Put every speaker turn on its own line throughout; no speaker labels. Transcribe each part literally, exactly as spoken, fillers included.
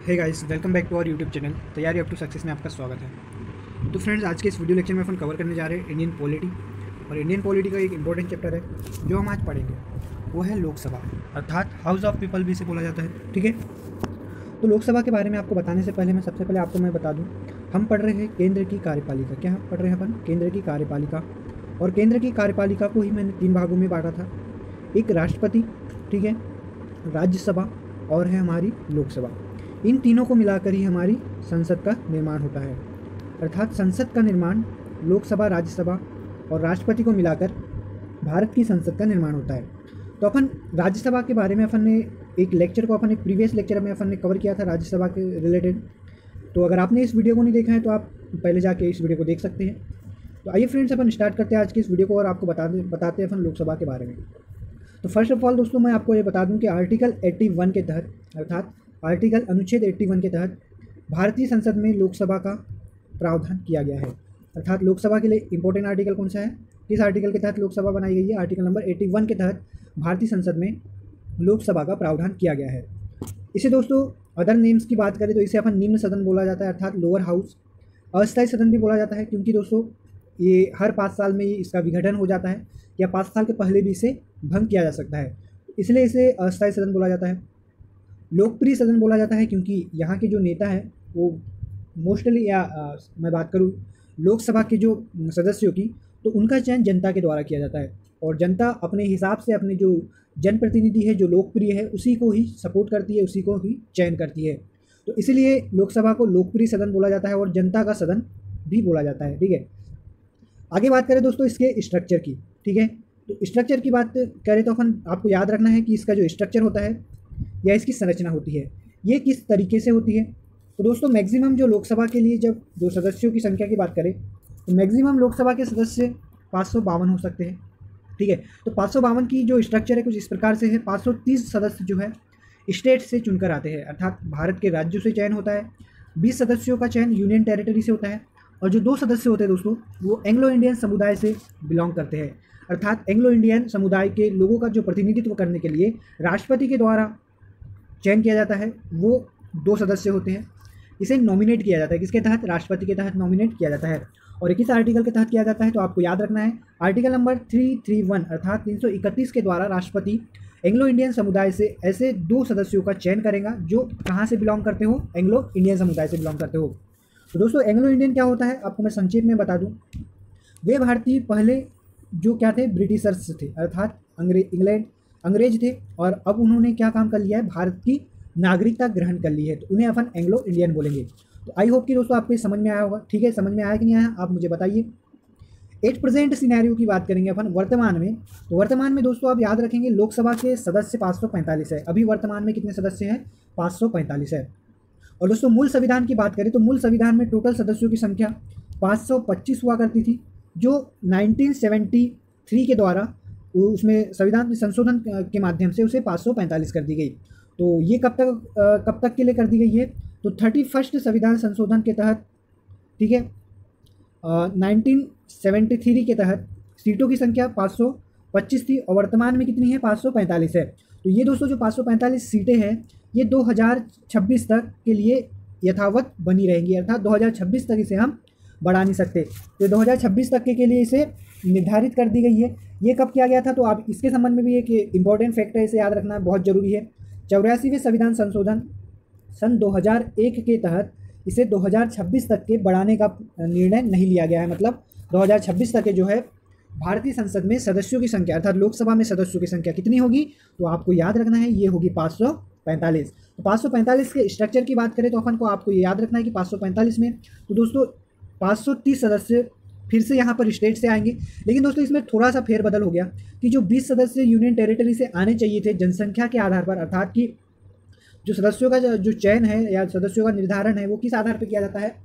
Hey guys, welcome back to our YouTube channel तैयारी up to success में आपका स्वागत है। तो फ्रेंड्स, आज के इस वीडियो लेक्चर में अपन कवर करने जा रहे हैं इंडियन पॉलिटी। और इंडियन पॉलिटी का एक इंपॉर्टेंट चैप्टर है जो हम आज पढ़ेंगे, वो है लोकसभा, अर्थात हाउस ऑफ पीपल भी इसे बोला जाता है। ठीक है, तो लोकसभा के बारे में आपको बताने से पहले मैं सबसे पहले आपको मैं बता दूँ, हम पढ़ रहे हैं केंद्र की कार्यपालिका। क्या हम पढ़ रहे हैं अपन? केंद्र की कार्यपालिका। और केंद्र की कार्यपालिका को ही मैंने तीन भागों में बांटा था। एक राष्ट्रपति, ठीक है, राज्यसभा और है हमारी लोकसभा। इन तीनों को मिलाकर ही हमारी संसद का निर्माण होता है। अर्थात संसद का निर्माण लोकसभा, राज्यसभा और राष्ट्रपति को मिलाकर भारत की संसद का निर्माण होता है। तो अपन राज्यसभा के बारे में अपन ने एक लेक्चर को अपन एक प्रीवियस लेक्चर में अपन ने कवर किया था राज्यसभा के रिलेटेड। तो अगर आपने इस वीडियो को नहीं देखा है तो आप पहले जाके इस वीडियो को देख सकते हैं। तो आइए फ्रेंड्स, अपन स्टार्ट करते हैं आज की इस वीडियो को और आपको बता दें बताते हैं अपन लोकसभा के बारे में। तो फर्स्ट ऑफ ऑल दोस्तों, मैं आपको ये बता दूं कि आर्टिकल इक्यासी के तहत, अर्थात आर्टिकल अनुच्छेद इक्यासी के तहत भारतीय संसद में लोकसभा का प्रावधान किया गया है। अर्थात लोकसभा के लिए इंपॉर्टेंट आर्टिकल कौन सा है, किस आर्टिकल के तहत लोकसभा बनाई गई है? आर्टिकल नंबर इक्यासी के तहत भारतीय संसद में लोकसभा का प्रावधान किया गया है। इसे दोस्तों अदर नेम्स की बात करें तो इसे अपन निम्न सदन बोला जाता है, अर्थात लोअर हाउस। अस्थायी सदन भी बोला जाता है क्योंकि दोस्तों ये हर पाँच साल में इसका विघटन हो जाता है या पाँच साल के पहले भी इसे भंग किया जा सकता है, इसलिए इसे अस्थायी सदन बोला जाता है। लोकप्रिय सदन बोला जाता है क्योंकि यहाँ के जो नेता हैं वो मोस्टली, या आ, मैं बात करूँ लोकसभा के जो सदस्यों की, तो उनका चयन जनता के द्वारा किया जाता है और जनता अपने हिसाब से अपने जो जनप्रतिनिधि है जो लोकप्रिय है उसी को ही सपोर्ट करती है, उसी को ही चयन करती है। तो इसलिए लोकसभा को लोकप्रिय सदन बोला जाता है और जनता का सदन भी बोला जाता है। ठीक है, आगे बात करें दोस्तों इसके स्ट्रक्चर की। ठीक है, तो स्ट्रक्चर की बात करें तो अपन आपको याद रखना है कि इसका जो स्ट्रक्चर होता है या इसकी संरचना होती है ये किस तरीके से होती है। तो दोस्तों मैक्सिमम जो लोकसभा के लिए जब जो सदस्यों की संख्या की बात करें तो मैक्सिमम लोकसभा के सदस्य पाँच सौ बावन हो सकते हैं। ठीक है, तो पाँच सौ बावन की जो स्ट्रक्चर है कुछ इस प्रकार से है। पाँच सौ तीस सदस्य जो है स्टेट से चुनकर आते हैं, अर्थात भारत के राज्यों से चयन होता है। बीस सदस्यों का चयन यूनियन टेरिटरी से होता है और जो दो सदस्य होते हैं दोस्तों वो एंग्लो इंडियन समुदाय से बिलोंग करते हैं। अर्थात एंग्लो इंडियन समुदाय के लोगों का जो प्रतिनिधित्व करने के लिए राष्ट्रपति के द्वारा चयन किया जाता है वो दो सदस्य होते हैं। इसे नॉमिनेट किया जाता है, किसके तहत? राष्ट्रपति के तहत नॉमिनेट किया जाता है। और किस आर्टिकल के तहत किया जाता है तो आपको याद रखना है आर्टिकल नंबर तीन सौ इकतीस अर्थात तीन सौ इकतीस के द्वारा राष्ट्रपति एंग्लो इंडियन समुदाय से ऐसे दो सदस्यों का चयन करेगा जो कहाँ से बिलोंग करते हो? एंग्लो इंडियन समुदाय से बिलोंग करते हो। तो दोस्तों एंग्लो इंडियन क्या होता है आपको मैं संक्षेप में बता दूं। वे भारतीय पहले जो क्या थे? ब्रिटिशर्स थे, अर्थात अंग्रेज इंग्लैंड अंग्रेज थे और अब उन्होंने क्या काम कर लिया है? भारत की नागरिकता ग्रहण कर ली है, तो उन्हें अपन एंग्लो इंडियन बोलेंगे। तो आई होप कि दोस्तों आपको ये समझ में आया होगा। ठीक है, समझ में आया कि नहीं आया आप मुझे बताइए। एट प्रेजेंट सिनेरियो की बात करेंगे अपन वर्तमान में। तो वर्तमान में दोस्तों आप याद रखेंगे लोकसभा के सदस्य पाँच सौ पैंतालीस है। अभी वर्तमान में कितने सदस्य हैं? पाँच सौ पैंतालीस है। और दोस्तों मूल संविधान की बात करें तो मूल संविधान में टोटल सदस्यों की संख्या पाँच सौ पच्चीस हुआ करती थी, जो उन्नीस सौ तिहत्तर के द्वारा उसमें संविधान संशोधन के माध्यम से उसे पाँच सौ पैंतालीस कर दी गई। तो ये कब तक कब तक के लिए कर दी गई है? तो थर्टी फर्स्ट संविधान संशोधन के तहत, ठीक है, नाइनटीन सेवेंटी थ्री के तहत सीटों की संख्या पाँच सौ पच्चीस थी और वर्तमान में कितनी है? पाँच सौ पैंतालीस है। तो ये दोस्तों जो पाँच सौ पैंतालीस सीटें हैं ये दो हज़ार छब्बीस तक के लिए यथावत बनी रहेंगी, अर्थात दो हज़ार छब्बीस तक इसे हम बढ़ा नहीं सकते। तो दो हज़ार छब्बीस तक के लिए इसे निर्धारित कर दी गई है। ये कब किया गया था? तो आप इसके संबंध में भी एक इंपॉर्टेंट फैक्ट है, इसे याद रखना बहुत ज़रूरी है। चौरासीवें संविधान संशोधन सन दो हज़ार एक के तहत इसे दो हज़ार छब्बीस तक के बढ़ाने का निर्णय नहीं लिया गया है। मतलब दो हज़ार छब्बीस तक के जो है भारतीय संसद में सदस्यों की संख्या, अर्थात लोकसभा में सदस्यों की संख्या कितनी होगी? तो आपको याद रखना है ये होगी पाँच सौ पैंतालीस। तो पाँच सौ पैंतालीस के स्ट्रक्चर की बात करें तो अपन को आपको ये याद रखना है कि पाँच सौ पैंतालीस में तो दोस्तों पाँच सौ तीस सदस्य फिर से यहाँ पर स्टेट से आएंगे। लेकिन दोस्तों इसमें थोड़ा सा फेरबदल हो गया कि जो बीस सदस्य यूनियन टेरिटरी से आने चाहिए थे जनसंख्या के आधार पर, अर्थात कि जो सदस्यों का जो चयन है या सदस्यों का निर्धारण है वो किस आधार पर किया जाता है?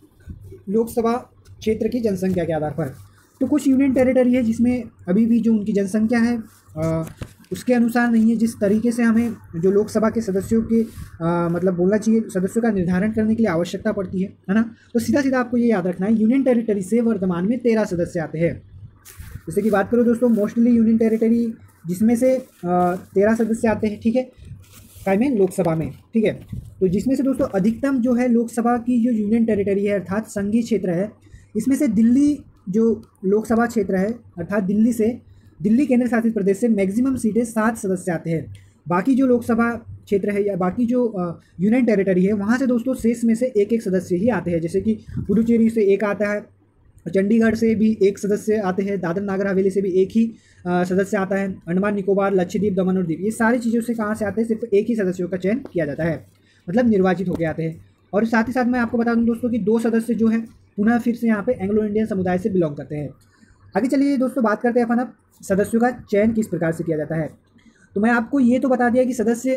लोकसभा क्षेत्र की जनसंख्या के आधार पर। तो कुछ यूनियन टेरिटरी है जिसमें अभी भी जो उनकी जनसंख्या है आ, उसके अनुसार नहीं है जिस तरीके से हमें जो लोकसभा के सदस्यों के आ, मतलब बोलना चाहिए, सदस्यों का निर्धारण करने के लिए आवश्यकता पड़ती है है ना। तो सीधा सीधा आपको ये याद रखना है यूनियन टेरिटरी से वर्तमान में तेरह सदस्य आते हैं। जैसे कि बात करो दोस्तों मोस्टली यूनियन टेरिटरी जिसमें से तेरह सदस्य आते हैं। ठीक है, काय में, लोकसभा में, ठीक है। तो जिसमें से दोस्तों अधिकतम जो है लोकसभा की जो यूनियन टेरिटरी है अर्थात संघीय क्षेत्र है, इसमें से दिल्ली जो लोकसभा क्षेत्र है अर्थात दिल्ली से, दिल्ली केंद्र शासित प्रदेश से मैक्सिमम सीटें सात सदस्य आते हैं। बाकी जो लोकसभा क्षेत्र है या बाकी जो यूनियन टेरिटरी है वहाँ से दोस्तों शेष में से एक एक सदस्य ही आते हैं, जैसे कि पुडुचेरी से एक आता है, चंडीगढ़ से भी एक सदस्य आते हैं, दादर नागर हवेली से भी एक ही सदस्य आता है, अंडमान निकोबार, लक्षद्वीप, दमन और दीव, ये सारी चीज़ों से कहाँ से आते हैं, सिर्फ एक ही सदस्यों का चयन किया जाता है, मतलब निर्वाचित होकर आते हैं। और साथ ही साथ मैं आपको बता दूं दोस्तों कि दो सदस्य जो है पुनः फिर से यहाँ पे एंग्लो इंडियन समुदाय से बिलोंग करते हैं। आगे चलिए दोस्तों बात करते हैं अपन अब सदस्यों का चयन किस प्रकार से किया जाता है। तो मैं आपको ये तो बता दिया कि सदस्य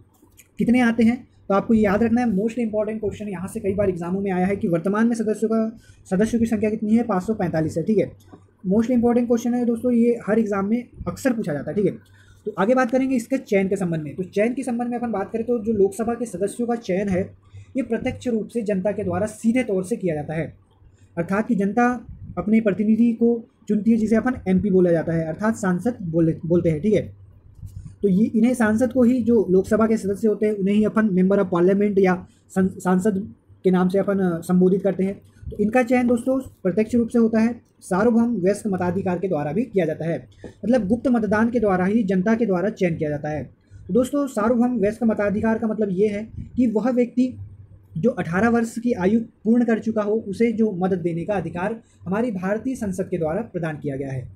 कितने आते हैं, तो आपको याद रखना है मोस्ट इंपॉर्टेंट क्वेश्चन यहाँ से कई बार एग्जामों में आया है कि वर्तमान में सदस्यों का सदस्यों की संख्या कितनी है, पाँच सौ पैंतालीस है, ठीक है। मोस्ट इंपॉर्टेंट क्वेश्चन है दोस्तों, ये हर एग्जाम में अक्सर पूछा जाता है, ठीक है। तो आगे बात करेंगे इसके चयन के संबंध में। तो चयन के संबंध में अपन बात करें तो जो लोकसभा के सदस्यों का चयन है ये प्रत्यक्ष रूप से जनता के द्वारा सीधे तौर से किया जाता है, अर्थात कि जनता अपने प्रतिनिधि को चुनती है, जिसे अपन एमपी बोला जाता है, अर्थात सांसद बोले बोलते हैं, ठीक है। तो ये इन्हें सांसद को ही, जो लोकसभा के सदस्य होते हैं उन्हें ही अपन मेंबर ऑफ पार्लियामेंट या सांसद के नाम से अपन संबोधित करते हैं। तो इनका चयन दोस्तों प्रत्यक्ष रूप से होता है, सार्वभौम वयस्क मताधिकार के द्वारा भी किया जाता है, मतलब गुप्त मतदान के द्वारा ही जनता के द्वारा चयन किया जाता है। तो दोस्तों सार्वभौम वयस्क मताधिकार का मतलब ये है कि वह व्यक्ति जो अठारह वर्ष की आयु पूर्ण कर चुका हो उसे जो मत देने का अधिकार हमारी भारतीय संसद के द्वारा प्रदान किया गया है।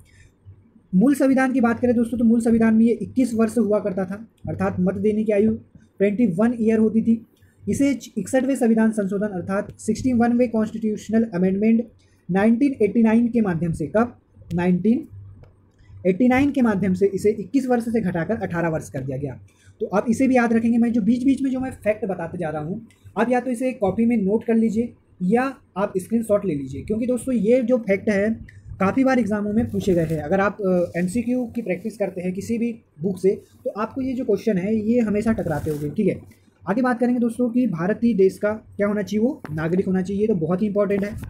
मूल संविधान की बात करें दोस्तों तो मूल संविधान में ये इक्कीस वर्ष हुआ करता था, अर्थात मत देने की आयु इक्कीस ईयर होती थी। इसे इकसठवें संविधान संशोधन अर्थात इकसठवें constitutional amendment nineteen eighty nine के माध्यम से, कब, नाइनटीन एटी नाइन के माध्यम से इसे इक्कीस वर्ष से घटाकर अठारह वर्ष कर दिया गया। तो आप इसे भी याद रखेंगे। मैं जो बीच बीच में जो मैं फैक्ट बताते जा रहा हूँ आप या तो इसे कॉपी में नोट कर लीजिए या आप स्क्रीनशॉट ले लीजिए, क्योंकि दोस्तों ये जो फैक्ट है काफ़ी बार एग्जामों में पूछे गए हैं। अगर आप एमसीक्यू की प्रैक्टिस करते हैं किसी भी बुक से तो आपको ये जो क्वेश्चन है ये हमेशा टकराते होंगे, ठीक है। आगे बात करेंगे दोस्तों कि भारतीय देश का क्या होना चाहिए, वो नागरिक होना चाहिए, तो बहुत ही इंपॉर्टेंट है।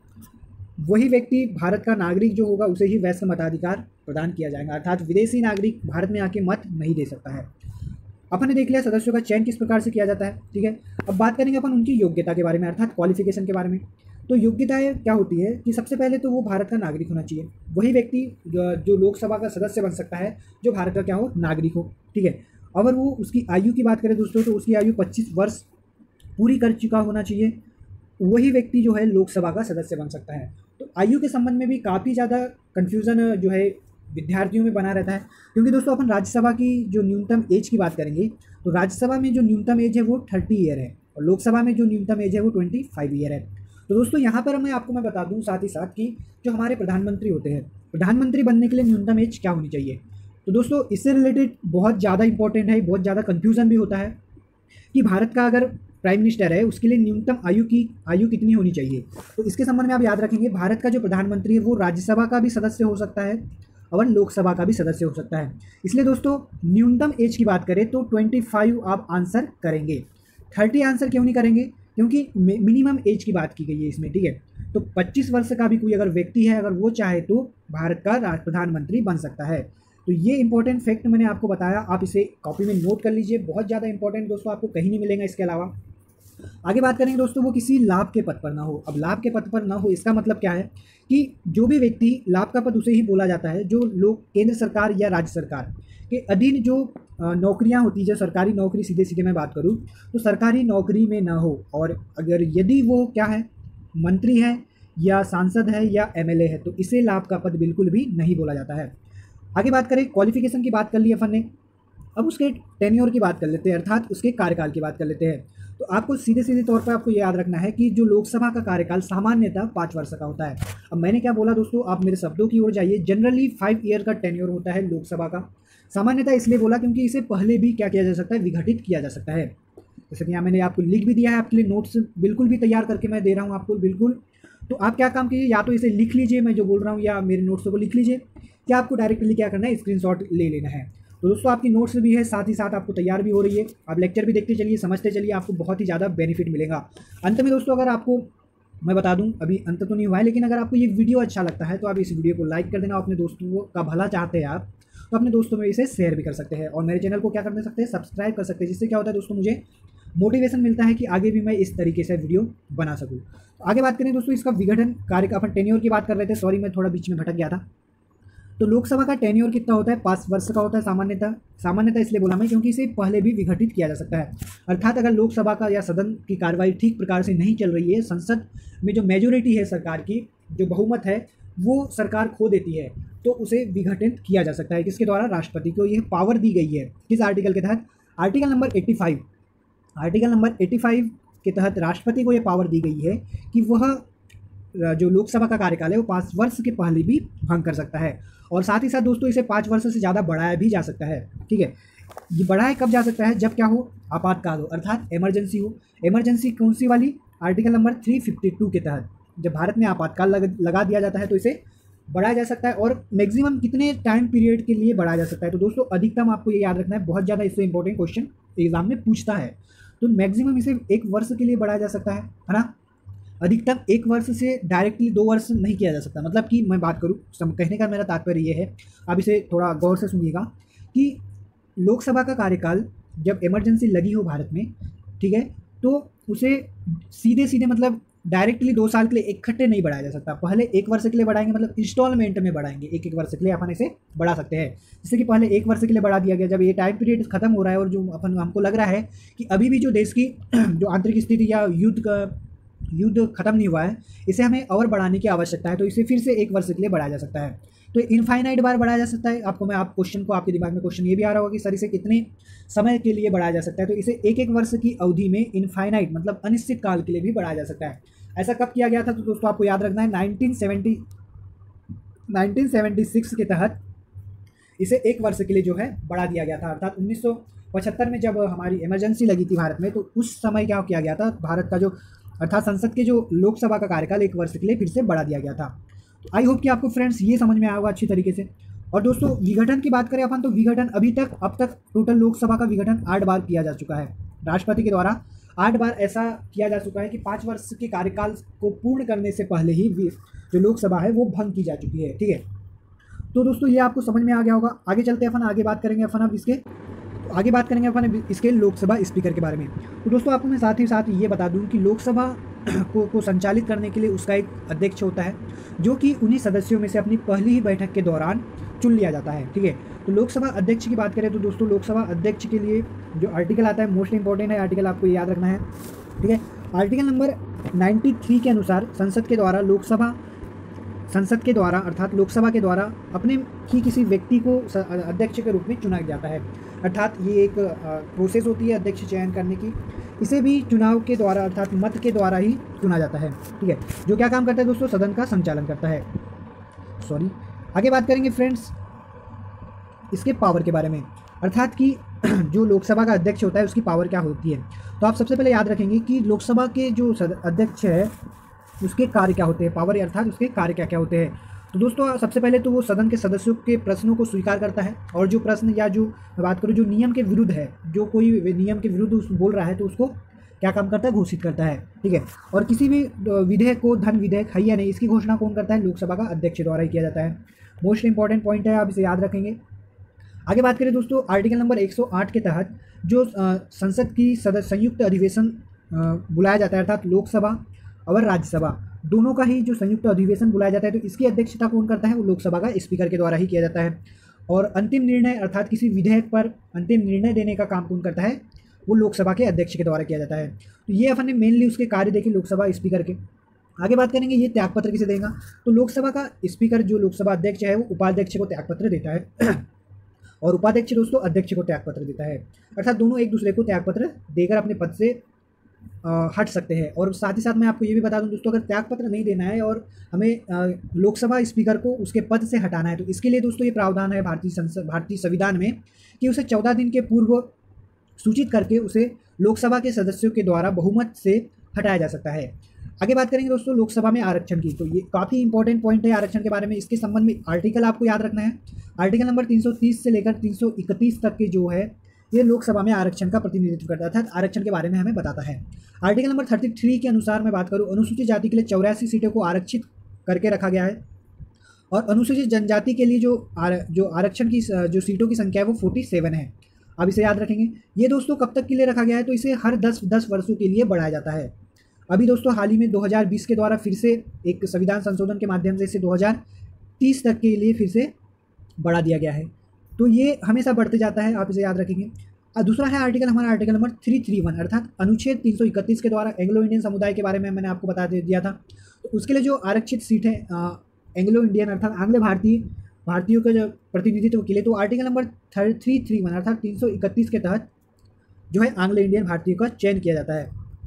वही व्यक्ति भारत का नागरिक जो होगा उसे ही वयस्क मताधिकार प्रदान किया जाएगा, अर्थात विदेशी नागरिक भारत में आके मत नहीं दे सकता है। अपन ने देख लिया सदस्यों का चयन किस प्रकार से किया जाता है, ठीक है। अब बात करेंगे अपन उनकी योग्यता के बारे में, अर्थात क्वालिफिकेशन के बारे में। तो योग्यताएं क्या होती है कि सबसे पहले तो वो भारत का नागरिक होना चाहिए, वही व्यक्ति जो, जो लोकसभा का सदस्य बन सकता है जो भारत का क्या हो, नागरिक हो, ठीक है। अगर वो उसकी आयु की बात करें दोस्तों तो उसकी आयु पच्चीस वर्ष पूरी कर चुका होना चाहिए, वही व्यक्ति जो है लोकसभा का सदस्य बन सकता है। तो आयु के संबंध में भी काफ़ी ज़्यादा कन्फ्यूज़न जो है विद्यार्थियों में बना रहता है, क्योंकि दोस्तों अपन राज्यसभा की जो न्यूनतम एज की बात करेंगे तो राज्यसभा में जो न्यूनतम एज है वो थर्टी ईयर है और लोकसभा में जो न्यूनतम एज है वो ट्वेंटी फाइव ईयर है। तो दोस्तों यहाँ पर मैं आपको मैं बता दूँ साथ ही साथ कि जो हमारे प्रधानमंत्री होते हैं, प्रधानमंत्री बनने के लिए न्यूनतम एज क्या होनी चाहिए। तो दोस्तों इससे रिलेटेड बहुत ज़्यादा इंपॉर्टेंट है, बहुत ज़्यादा कन्फ्यूज़न भी होता है कि भारत का अगर प्राइम मिनिस्टर है उसके लिए न्यूनतम आयु की आयु कितनी होनी चाहिए। तो इसके संबंध में आप याद रखेंगे भारत का जो प्रधानमंत्री है वो राज्यसभा का भी सदस्य हो सकता है और लोकसभा का भी सदस्य हो सकता है। इसलिए दोस्तों न्यूनतम एज की बात करें तो पच्चीस आप आंसर करेंगे, तीस आंसर क्यों नहीं करेंगे, क्योंकि मिनिमम एज की बात की गई है इसमें, ठीक है। तो पच्चीस वर्ष का भी कोई अगर व्यक्ति है अगर वो चाहे तो भारत का प्रधानमंत्री बन सकता है। तो ये इंपॉर्टेंट फैक्ट मैंने आपको बताया, आप इसे कॉपी में नोट कर लीजिए, बहुत ज़्यादा इंपॉर्टेंट दोस्तों, आपको कहीं नहीं मिलेगा इसके अलावा। आगे बात करेंगे दोस्तों वो किसी लाभ के पद पर ना हो। अब लाभ के पद पर ना हो इसका मतलब क्या है कि जो भी व्यक्ति लाभ का पद उसे ही बोला जाता है जो लोग केंद्र सरकार या राज्य सरकार के अधीन जो नौकरियां होती है, जो सरकारी नौकरी सीधे सीधे मैं बात करूं तो सरकारी नौकरी में ना हो, और अगर यदि वो क्या है मंत्री है या सांसद है या एमएलए है तो इसे लाभ का पद बिल्कुल भी नहीं बोला जाता है। आगे बात करें क्वालिफिकेशन की बात कर ली अपन ने, अब उसके टेन्योर की बात कर लेते हैं, अर्थात उसके कार्यकाल की बात कर लेते हैं। तो आपको सीधे सीधे तौर पर आपको ये याद रखना है कि जो लोकसभा का कार्यकाल सामान्यतः पाँच वर्ष का होता है। अब मैंने क्या बोला दोस्तों, आप मेरे शब्दों की ओर जाइए, जनरली फाइव ईयर का टेन्योर होता है लोकसभा का। सामान्यतः इसलिए बोला क्योंकि इसे पहले भी क्या किया जा सकता है, विघटित किया जा सकता है। जैसे कि यहाँ मैंने आपको लिख भी दिया है, आपके लिए नोट्स बिल्कुल भी तैयार करके मैं दे रहा हूँ आपको बिल्कुल। तो आप क्या काम कीजिए, या तो इसे लिख लीजिए मैं जो बोल रहा हूँ, या मेरे नोट्स को लिख लीजिए, क्या आपको डायरेक्टली क्या करना है, स्क्रीनशॉट ले लेना है। तो दोस्तों आपकी नोट्स भी है, साथ ही साथ आपको तैयार भी हो रही है, आप लेक्चर भी देखते चलिए, समझते चलिए, आपको बहुत ही ज़्यादा बेनिफिट मिलेगा। अंत में दोस्तों अगर आपको मैं बता दूं, अभी अंत तो नहीं हुआ है, लेकिन अगर आपको ये वीडियो अच्छा लगता है तो आप इस वीडियो को लाइक कर देना, अपने दोस्तों का भला चाहते हैं आप तो अपने दोस्तों में इसे शेयर भी कर सकते हैं और मेरे चैनल को क्या कर सकते हैं, सब्सक्राइब कर सकते हैं, जिससे क्या होता है दोस्तों मुझे मोटिवेशन मिलता है कि आगे भी मैं इस तरीके से वीडियो बना सकूँ। तो आगे बात करें दोस्तों इसका विघटन कार्य का, अपन टेन्योर की बात कर रहे थे, सॉरी मैं थोड़ा बीच में भटक गया था। तो लोकसभा का टेन्योर कितना होता है, पाँच वर्ष का होता है सामान्यतः। सामान्यतः इसलिए बोला मैं क्योंकि इसे पहले भी विघटित किया जा सकता है, अर्थात अगर लोकसभा का या सदन की कार्रवाई ठीक प्रकार से नहीं चल रही है, संसद में जो मेजोरिटी है सरकार की, जो बहुमत है वो सरकार खो देती है, तो उसे विघटित किया जा सकता है। किसके द्वारा, राष्ट्रपति को यह पावर दी गई है। किस आर्टिकल के तहत, आर्टिकल नंबर पचासी, आर्टिकल नंबर पचासी के तहत राष्ट्रपति को यह पावर दी गई है कि वह जो लोकसभा का कार्यकाल है वो पाँच वर्ष के पहले भी भंग कर सकता है, और साथ ही साथ दोस्तों इसे पाँच वर्ष से ज़्यादा बढ़ाया भी जा सकता है। ठीक है, ये बढ़ाया कब जा सकता है, जब क्या हो, आपातकाल हो, अर्थात इमरजेंसी हो। इमरजेंसी कौन सी वाली, आर्टिकल नंबर तीन सौ बावन के तहत जब भारत में आपातकाल लग, लगा दिया जाता है तो इसे बढ़ाया जा सकता है। और मैक्सिमम कितने टाइम पीरियड के लिए बढ़ाया जा सकता है, तो दोस्तों अधिकतम आपको ये याद रखना है, बहुत ज़्यादा इससे इंपॉर्टेंट क्वेश्चन एग्जाम में पूछता है। तो मैक्सिमम इसे एक वर्ष के लिए बढ़ाया जा सकता है है ना, अधिकतम एक वर्ष से डायरेक्टली दो वर्ष नहीं किया जा सकता। मतलब कि मैं बात करूँ, कहने का मेरा तात्पर्य ये है, आप इसे थोड़ा गौर से सुनिएगा कि लोकसभा का कार्यकाल जब इमरजेंसी लगी हो भारत में, ठीक है, तो उसे सीधे सीधे मतलब डायरेक्टली दो साल के लिए इकट्ठे नहीं बढ़ाया जा सकता। पहले एक वर्ष के लिए बढ़ाएंगे, मतलब इंस्टॉलमेंट में बढ़ाएंगे, एक एक वर्ष के लिए अपन इसे बढ़ा सकते हैं। जैसे कि पहले एक वर्ष के लिए बढ़ा दिया गया, जब ये टाइम पीरियड खत्म हो रहा है और जो अपन हमको लग रहा है कि अभी भी जो देश की जो आंतरिक स्थिति या युद्ध का युद्ध खत्म नहीं हुआ है, इसे हमें और बढ़ाने की आवश्यकता है, तो इसे फिर से एक वर्ष के लिए बढ़ाया जा सकता है। तो इनफाइनाइट बार बढ़ाया जा सकता है। आपको मैं आप क्वेश्चन को, आपके दिमाग में क्वेश्चन ये भी आ रहा होगा कि सर इसे कितने समय के लिए बढ़ाया जा सकता है, तो इसे एक एक वर्ष की अवधि में इनफाइनाइट मतलब अनिश्चित काल के लिए भी बढ़ाया जा सकता है। ऐसा कब किया गया था, तो दोस्तों आपको याद रखना है nineteen seventy nineteen seventy six के तहत इसे एक वर्ष के लिए जो है बढ़ा दिया गया था, अर्थात उन्नीस सौ पचहत्तर में जब हमारी इमरजेंसी लगी थी भारत में, तो उस समय क्या किया गया था, भारत का जो अर्थात संसद के जो लोकसभा का कार्यकाल एक वर्ष के लिए फिर से बढ़ा दिया गया था। तो आई होप कि आपको फ्रेंड्स ये समझ में आया होगा अच्छी तरीके से। और दोस्तों विघटन की बात करें अपन, तो विघटन अभी तक अब तक टोटल लोकसभा का विघटन आठ बार किया जा चुका है, राष्ट्रपति के द्वारा आठ बार ऐसा किया जा चुका है कि पाँच वर्ष के कार्यकाल को पूर्ण करने से पहले ही जो लोकसभा है वो भंग की जा चुकी है। ठीक है, तो दोस्तों ये आपको समझ में आ गया होगा। आगे चलते हैं अपन, आगे बात करेंगे अपन अब इसके तो आगे बात करेंगे अपन इसके लोकसभा स्पीकर के बारे में। तो दोस्तों आपको मैं साथ ही साथ ये बता दूं कि लोकसभा को को संचालित करने के लिए उसका एक अध्यक्ष होता है, जो कि उन्हीं सदस्यों में से अपनी पहली ही बैठक के दौरान चुन लिया जाता है। ठीक है, तो लोकसभा अध्यक्ष की बात करें तो दोस्तों लोकसभा अध्यक्ष के लिए जो आर्टिकल आता है मोस्ट इंपॉर्टेंट है, आर्टिकल आपको याद रखना है। ठीक है, आर्टिकल नंबर तिरानवे के अनुसार संसद के द्वारा लोकसभा संसद के द्वारा अर्थात लोकसभा के द्वारा अपने ही किसी व्यक्ति को अध्यक्ष के रूप में चुना जाता है, अर्थात ये एक प्रोसेस होती है अध्यक्ष चयन करने की। इसे भी चुनाव के द्वारा अर्थात मत के द्वारा ही चुना जाता है। ठीक है, जो क्या काम करता है दोस्तों, सदन का संचालन करता है। सॉरी, आगे बात करेंगे फ्रेंड्स इसके पावर के बारे में, अर्थात कि जो लोकसभा का अध्यक्ष होता है उसकी पावर क्या होती है। तो आप सबसे पहले याद रखेंगे कि लोकसभा के जो अध्यक्ष है उसके कार्य क्या होते हैं, पावर अर्थात उसके कार्य क्या क्या होते हैं। तो दोस्तों सबसे पहले तो वो सदन के सदस्यों के प्रश्नों को स्वीकार करता है, और जो प्रश्न या जो मैं बात करूँ जो नियम के विरुद्ध है, जो कोई नियम के विरुद्ध उस बोल रहा है तो उसको क्या काम करता है, घोषित करता है। ठीक है, और किसी भी विधेयक को धन विधेयक है या नहीं, इसकी घोषणा कौन करता है, लोकसभा का अध्यक्ष द्वारा ही किया जाता है। मोस्ट इंपॉर्टेंट पॉइंट है, आप इसे याद रखेंगे। आगे बात करें दोस्तों आर्टिकल नंबर एक सौ आठ के तहत जो संसद की सदस्य संयुक्त अधिवेशन बुलाया जाता है, अर्थात लोकसभा और राज्यसभा दोनों का ही जो संयुक्त अधिवेशन बुलाया जाता है, तो इसकी अध्यक्षता कौन करता है, वो लोकसभा का स्पीकर के द्वारा ही किया जाता है। और अंतिम निर्णय अर्थात किसी विधेयक पर अंतिम निर्णय देने का काम कौन करता है, वो लोकसभा के अध्यक्ष के द्वारा किया जाता है। तो ये अपन ने मेनली उसके कार्य देखे लोकसभा स्पीकर के। आगे बात करेंगे ये त्यागपत्र किसे देगा, तो लोकसभा का स्पीकर जो लोकसभा अध्यक्ष है वो उपाध्यक्ष को त्यागपत्र देता है और उपाध्यक्ष दोस्तों अध्यक्ष को त्यागपत्र देता है, अर्थात दोनों एक दूसरे को त्यागपत्र देकर अपने पद से आ, हट सकते हैं। और साथ ही साथ मैं आपको ये भी बता दूं दोस्तों, अगर त्यागपत्र नहीं देना है और हमें लोकसभा स्पीकर को उसके पद से हटाना है, तो इसके लिए दोस्तों ये प्रावधान है भारतीय संसद भारतीय संविधान में कि उसे चौदह दिन के पूर्व सूचित करके उसे लोकसभा के सदस्यों के द्वारा बहुमत से हटाया जा सकता है। आगे बात करेंगे दोस्तों लोकसभा में आरक्षण की, तो ये काफ़ी इंपॉर्टेंट पॉइंट है आरक्षण के बारे में। इसके संबंध में आर्टिकल आपको याद रखना है, आर्टिकल नंबर तीन सौ तीस से लेकर तीन सौ इकतीस तक के जो है ये लोकसभा में आरक्षण का प्रतिनिधित्व करता है, अर्थात आरक्षण के बारे में हमें बताता है। आर्टिकल नंबर तैंतीस के अनुसार मैं बात करूँ, अनुसूचित जाति के लिए चौरासी सीटों को आरक्षित करके रखा गया है और अनुसूचित जनजाति के लिए जो आर, जो आरक्षण की जो सीटों की संख्या है वो फोर्टी सेवन है। अब इसे याद रखेंगे। ये दोस्तों कब तक के लिए रखा गया है, तो इसे हर दस दस वर्षों के लिए बढ़ाया जाता है। अभी दोस्तों हाल ही में दो हज़ार बीस के द्वारा फिर से एक संविधान संशोधन के माध्यम से इसे दो हज़ार तीस तक के लिए फिर से बढ़ा दिया गया है। तो ये हमेशा बढ़ते जाता है, आप इसे याद रखेंगे। और दूसरा है आर्टिकल हमारा article number three three one अर्थात अनुच्छेद तीन सौ इकतीस के द्वारा एंग्लो इंडियन समुदाय के बारे में मैंने आपको बता दिया था। तो उसके लिए जो आरक्षित सीट है एंग्लो इंडियन अर्थात आंग्ल भारतीय भारतीयों का जो प्रतिनिधित्व के लिए, तो article number three three one अर्थात तीन सौ इकतीस के तहत जो है आंग्ल इंडियन भारतीयों का चयन किया जाता है।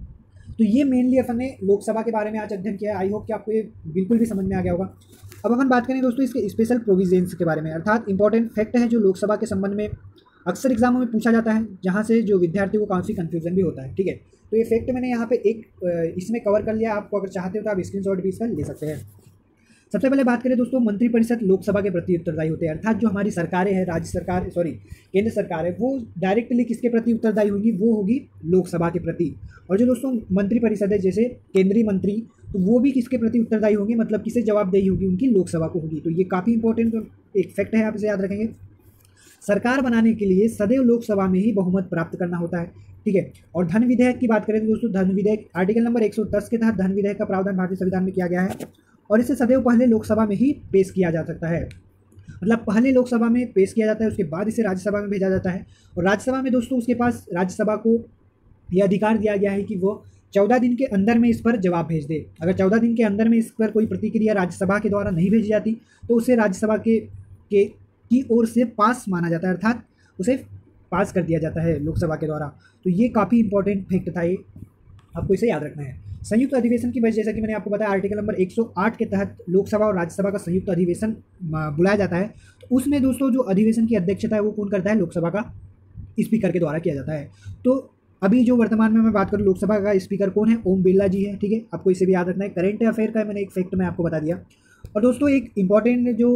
तो ये मेनली अपन ने लोकसभा के बारे में आज अध्ययन किया है। आई होप कि आपको ये बिल्कुल भी समझ में आ गया होगा। अब अपन बात करें दोस्तों इसके स्पेशल प्रोविजंस के बारे में, अर्थात इंपॉर्टेंट फैक्ट है जो लोकसभा के संबंध में अक्सर एग्जामों में पूछा जाता है, जहाँ से जो विद्यार्थियों को काफ़ी कन्फ्यूजन भी होता है। ठीक है, तो ये फैक्ट मैंने यहाँ पे एक इसमें कवर कर लिया। आपको अगर चाहते हो तो आप स्क्रीनशॉट भी इसका ले सकते हैं। सबसे पहले बात करें दोस्तों, मंत्रिपरिषद लोकसभा के प्रति उत्तरदायी होते हैं, अर्थात जो हमारी सरकारें हैं, राज्य सरकार सॉरी केंद्र सरकार है, वो डायरेक्टली किसके प्रति उत्तरदायी होगी, वो होगी लोकसभा के प्रति। और जो दोस्तों मंत्रिपरिषद है जैसे केंद्रीय मंत्री, तो वो भी किसके प्रति उत्तरदायी होंगे, मतलब किसे जवाबदेही होगी, उनकी लोकसभा को होगी। तो ये काफ़ी इंपॉर्टेंट एक फैक्ट है, आप इसे याद रखेंगे। सरकार बनाने के लिए सदैव लोकसभा में ही बहुमत प्राप्त करना होता है। ठीक है, और धन विधेयक की बात करें तो दोस्तों धन विधेयक आर्टिकल नंबर एक सौ दस के तहत धन विधेयक का प्रावधान भारतीय संविधान में किया गया है और इसे सदैव पहले लोकसभा में ही पेश किया जा सकता है। मतलब पहले लोकसभा में पेश किया जाता है, उसके बाद इसे राज्यसभा में भेजा जाता है। और राज्यसभा में दोस्तों उसके पास राज्यसभा को यह अधिकार दिया गया है कि वो चौदह दिन के अंदर में इस पर जवाब भेज दे। अगर चौदह दिन के अंदर में इस पर कोई प्रतिक्रिया राज्यसभा के द्वारा नहीं भेजी जाती तो उसे राज्यसभा के के की ओर से पास माना जाता है, अर्थात उसे पास कर दिया जाता है लोकसभा के द्वारा। तो ये काफ़ी इंपॉर्टेंट फैक्ट था, ये आपको इसे याद रखना है। संयुक्त अधिवेशन की वजह, जैसा कि मैंने आपको बताया आर्टिकल नंबर एक सौ आठ के तहत लोकसभा और राज्यसभा का संयुक्त अधिवेशन बुलाया जाता है। तो उसमें दोस्तों जो अधिवेशन की अध्यक्षता है वो कौन करता है, लोकसभा का स्पीकर के द्वारा किया जाता है। तो अभी जो वर्तमान में मैं बात करूँ लोकसभा का स्पीकर कौन है, ओम बिरला जी है। ठीक है, आपको इसे भी याद रखना है। करेंट अफेयर का मैंने एक फैक्ट मैं आपको बता दिया। और दोस्तों एक इम्पॉर्टेंट जो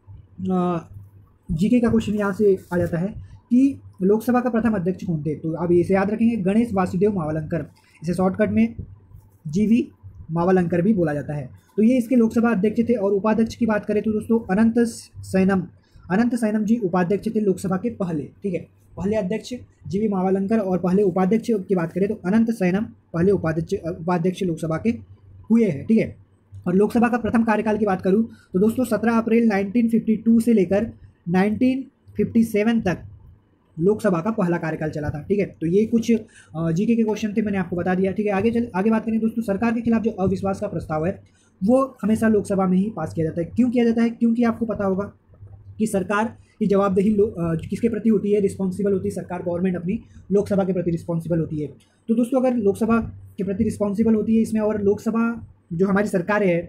जीके का क्वेश्चन यहाँ से आ जाता है कि लोकसभा का प्रथम अध्यक्ष कौन थे, तो आप इसे याद रखेंगे, गणेश वासुदेव मावलंकर। इसे शॉर्टकट में जीवी मावलंकर भी बोला जाता है। तो ये इसके लोकसभा अध्यक्ष थे। और उपाध्यक्ष की बात करें तो दोस्तों अनंत सैनम अनंत सैनम जी उपाध्यक्ष थे लोकसभा के पहले। ठीक है, पहले अध्यक्ष जीवी मावलंकर और पहले उपाध्यक्ष की बात करें तो अनंत सैनम पहले उपाध्यक्ष उपाध्यक्ष लोकसभा के हुए हैं। ठीक है, और लोकसभा का प्रथम कार्यकाल की बात करूं तो दोस्तों सत्रह अप्रैल नाइनटीन फिफ्टी टू से लेकर नाइनटीन फिफ्टी सेवन तक लोकसभा का पहला कार्यकाल चला था। ठीक है, तो ये कुछ जीके के क्वेश्चन थे, मैंने आपको बता दिया। ठीक है, आगे चल आगे बात करें दोस्तों, सरकार के खिलाफ जो अविश्वास का प्रस्ताव है वो हमेशा लोकसभा में ही पास किया जाता है। क्यों किया जाता है, क्योंकि आपको पता होगा कि सरकार की जवाबदेही किसके प्रति होती है, रिस्पॉन्सिबल होती है सरकार, गवर्नमेंट अपनी लोकसभा के प्रति रिस्पॉन्सिबल होती है। तो दोस्तों अगर लोकसभा के प्रति रिस्पॉन्सिबल होती है इसमें, और लोकसभा जो हमारी सरकारें है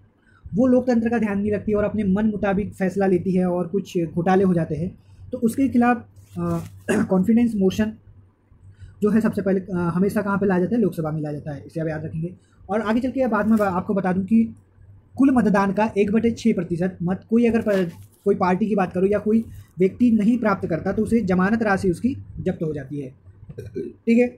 वो लोकतंत्र का ध्यान नहीं रखती और अपने मन मुताबिक फैसला लेती है और कुछ घोटाले हो जाते हैं, तो उसके खिलाफ कॉन्फिडेंस मोशन जो है सबसे पहले आ, हमेशा कहाँ पे लाया जाता है, लोकसभा में लाया जाता है। इसे आप याद रखेंगे। और आगे चल के बाद में आपको बता दूं कि कुल मतदान का एक बटे छः प्रतिशत मत कोई अगर पर, कोई पार्टी की बात करो या कोई व्यक्ति नहीं प्राप्त करता तो उसे जमानत राशि उसकी जब्त हो जाती है। ठीक है,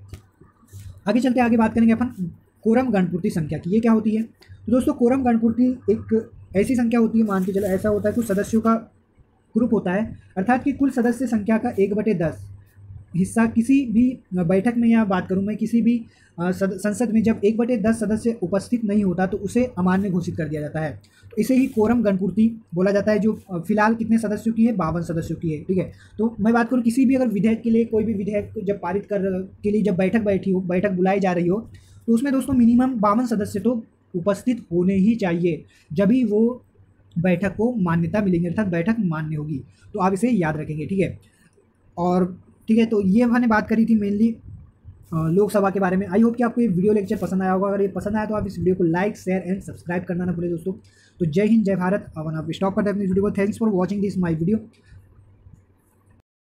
आगे चलते आगे बात करेंगे अपन कोरम गणपूर्ति संख्या की। ये क्या होती है, तो दोस्तों कोरम गणपूर्ति एक ऐसी संख्या होती है, मान के चलो ऐसा होता है कुछ सदस्यों का ग्रुप होता है, अर्थात कि कुल सदस्य संख्या का एक बटे दस हिस्सा किसी भी बैठक में, या बात करूं मैं किसी भी संसद में जब एक बटे दस सदस्य उपस्थित नहीं होता तो उसे अमान्य घोषित कर दिया जाता है। तो इसे ही कोरम गणपूर्ति बोला जाता है, जो फिलहाल कितने सदस्यों की है, बावन सदस्यों की है। ठीक है, तो मैं बात करूं किसी भी अगर विधेयक के लिए, कोई भी विधेयक जब पारित कर के लिए जब बैठक बैठी हो, बैठक बुलाई जा रही हो, तो उसमें दोस्तों मिनिमम बावन सदस्य तो उपस्थित होने ही चाहिए, जभी वो बैठक को मान्यता मिलेगी, अर्थात बैठक मान्य होगी। तो आप इसे याद रखेंगे। ठीक है, और ठीक है, तो ये मैंने बात करी थी मेनली लोकसभा के बारे में। आई होप कि आपको ये वीडियो लेक्चर पसंद आया होगा। अगर ये पसंद आया तो आप इस वीडियो को लाइक शेयर एंड सब्सक्राइब करना ना भूलें दोस्तों। तो जय हिंद जय भारत। अब आप स्टॉप करते हैं अपनी वीडियो को। Thanks for watching this my video.